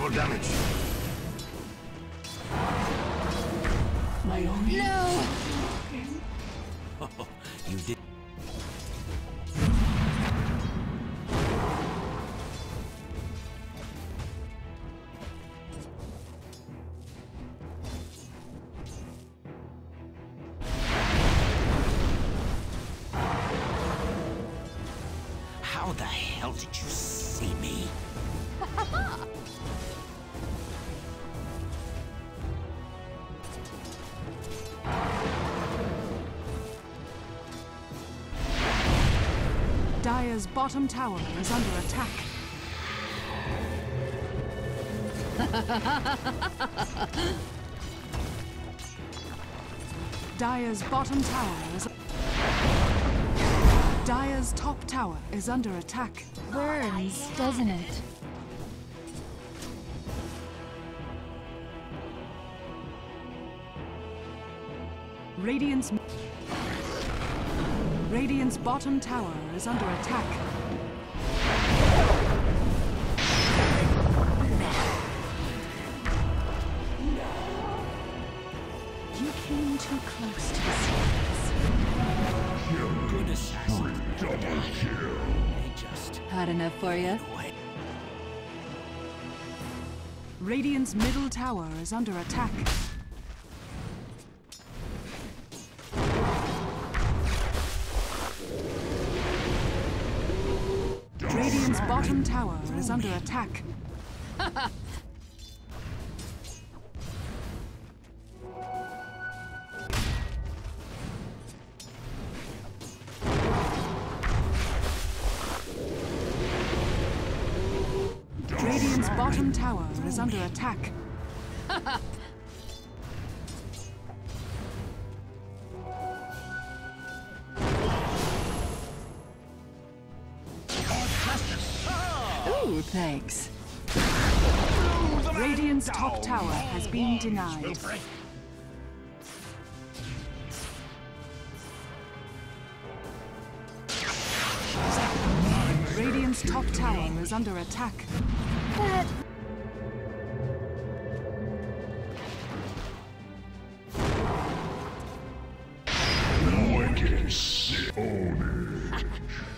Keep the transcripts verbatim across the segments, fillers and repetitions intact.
no damage. My own. No! You did. How the hell did you see me? Dire's bottom tower is under attack. Dire's bottom tower is... Dire's top tower is under attack. Burns, doesn't it? Radiant's... Radiant's bottom tower is under attack. You came too close to the surface. Good assassin. Double kill. They just Hot enough for you? away. Radiant's middle tower is under attack. Radiant's bottom tower is under attack. Radiant's bottom tower is under attack. Ooh, thanks. Radiant's top tower has been denied. Radiant's top tower is under attack. That... Wicked sick. Own it.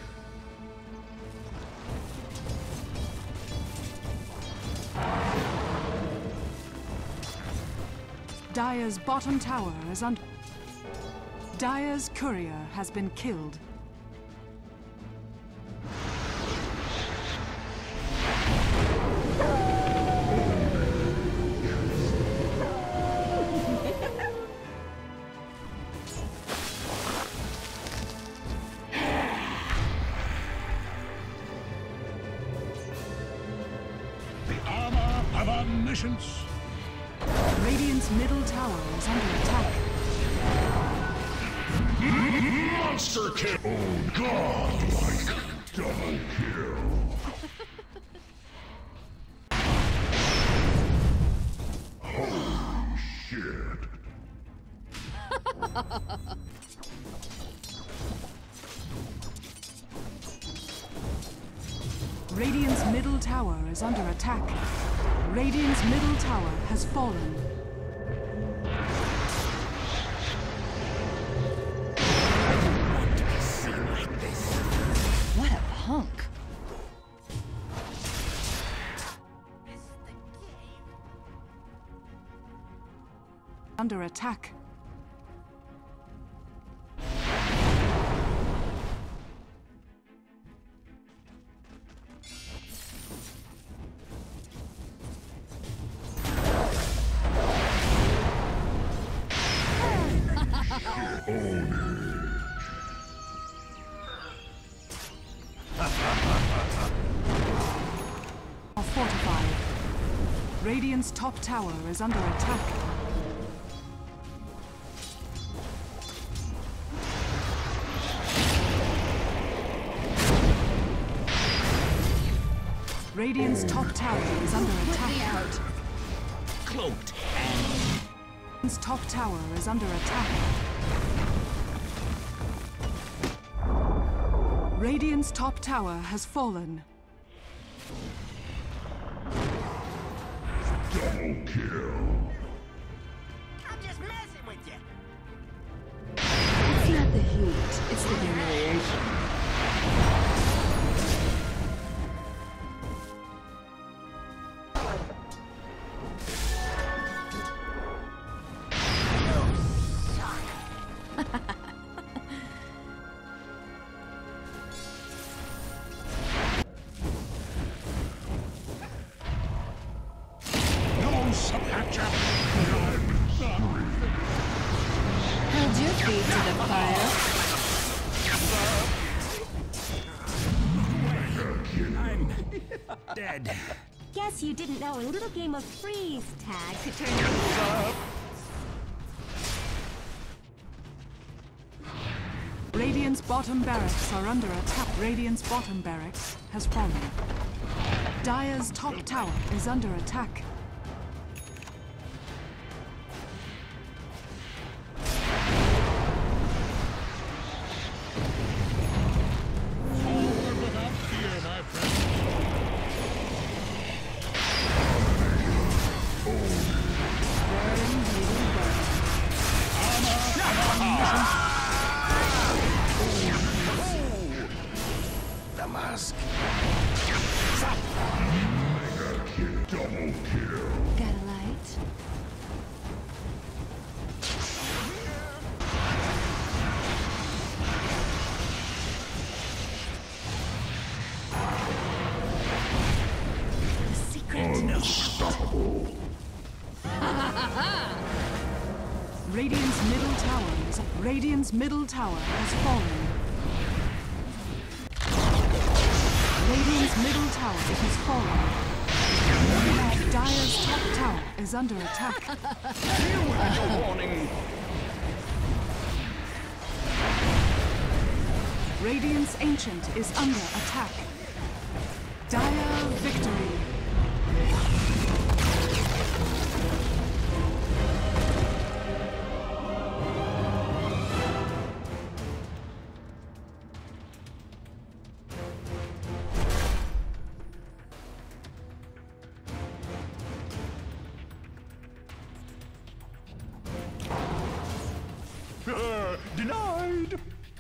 Dire's bottom tower is under... Dire's courier has been killed. The armor of omniscience. Radiant's middle tower is under attack. Monster kill. Oh, godlike. Double kill. Holy shit. Radiant's middle tower is under attack. Radiant's middle tower has fallen. Want to be seen like this? What a punk. Under attack. Fortified. Radiant's top tower is under attack. Radiant's top tower is under attack. Out. Cloaked and Radiant's top tower is under attack. Radiant's top tower has fallen. Double kill. I'm just messing with you. It's not the heat, it's the humiliation. Hold your feet to the fire. I'm dead. Guess you didn't know a little game of freeze tag could turn you. Radiant's bottom barracks are under attack. Radiant's bottom barracks has fallen. Dire's top tower is under attack. The mask. Mega kill. Double kill. Got a light? The secret. Unstoppable. Radiant's middle tower is Radiant's middle tower has fallen. Radiant's middle tower has fallen. Dire's top tower is under attack. Warning. Radiant's ancient is under attack. Dire victory. Uh, denied.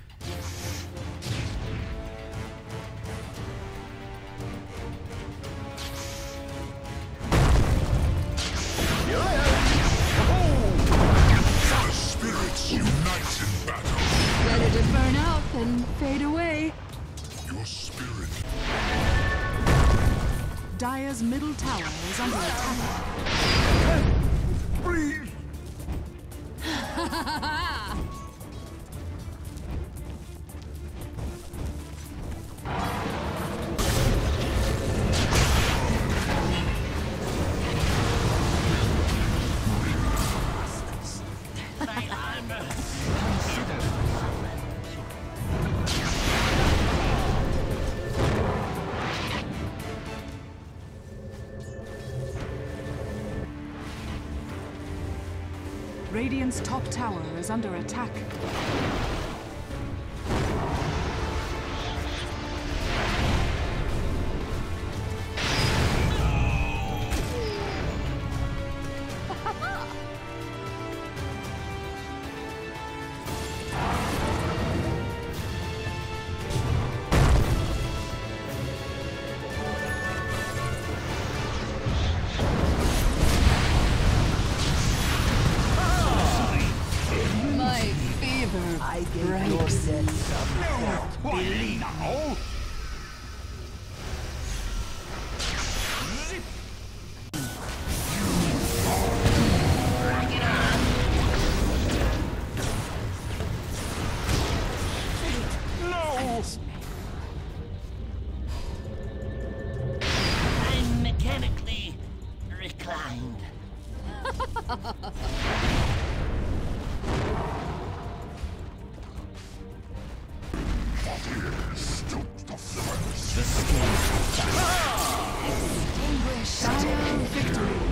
The spirits unite in battle. Better to burn out than fade away. Your spirit. Dire's middle tower is under attack. Breathe. Radiant's top tower is under attack. My fever breaks. Really now? No! I'm mechanically reclined. Dire victory.